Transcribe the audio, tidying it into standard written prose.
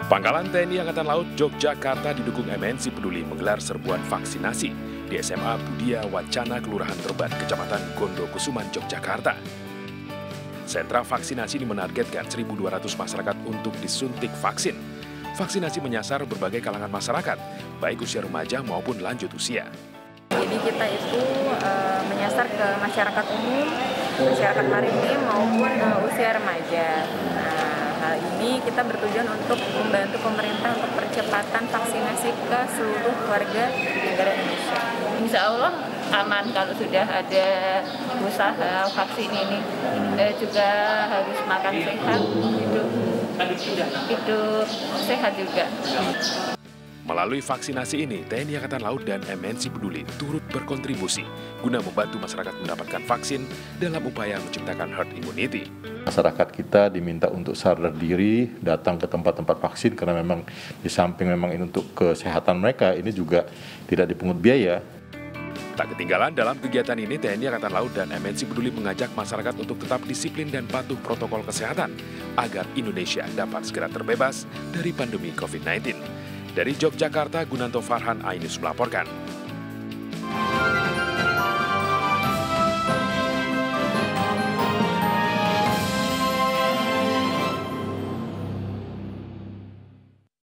Pangkalan TNI Angkatan Laut Yogyakarta didukung MNC Peduli menggelar serbuan vaksinasi di SMA Budia Wacana Kelurahan Terban, Kecamatan Gondokusuman, Yogyakarta. Sentra vaksinasi ini menargetkan 1.200 masyarakat untuk disuntik vaksin. Vaksinasi menyasar berbagai kalangan masyarakat, baik usia remaja maupun lanjut usia. Jadi kita itu menyasar ke masyarakat umum, masyarakat maritim maupun usia remaja. Hal ini kita bertujuan untuk membantu pemerintah untuk percepatan vaksinasi ke seluruh warga negara Indonesia. Insya Allah aman kalau sudah ada usaha vaksin ini. Juga harus makan sehat, hidup sehat juga. Melalui vaksinasi ini, TNI Angkatan Laut dan MNC Peduli turut berkontribusi guna membantu masyarakat mendapatkan vaksin dalam upaya menciptakan herd immunity. Masyarakat kita diminta untuk sadar diri, datang ke tempat-tempat vaksin karena memang di samping memang ini untuk kesehatan mereka, ini juga tidak dipungut biaya. Tak ketinggalan dalam kegiatan ini, TNI Angkatan Laut dan MNC Peduli mengajak masyarakat untuk tetap disiplin dan patuh protokol kesehatan agar Indonesia dapat segera terbebas dari pandemi COVID-19. Dari Yogyakarta, Gunanto Farhan Ainus melaporkan.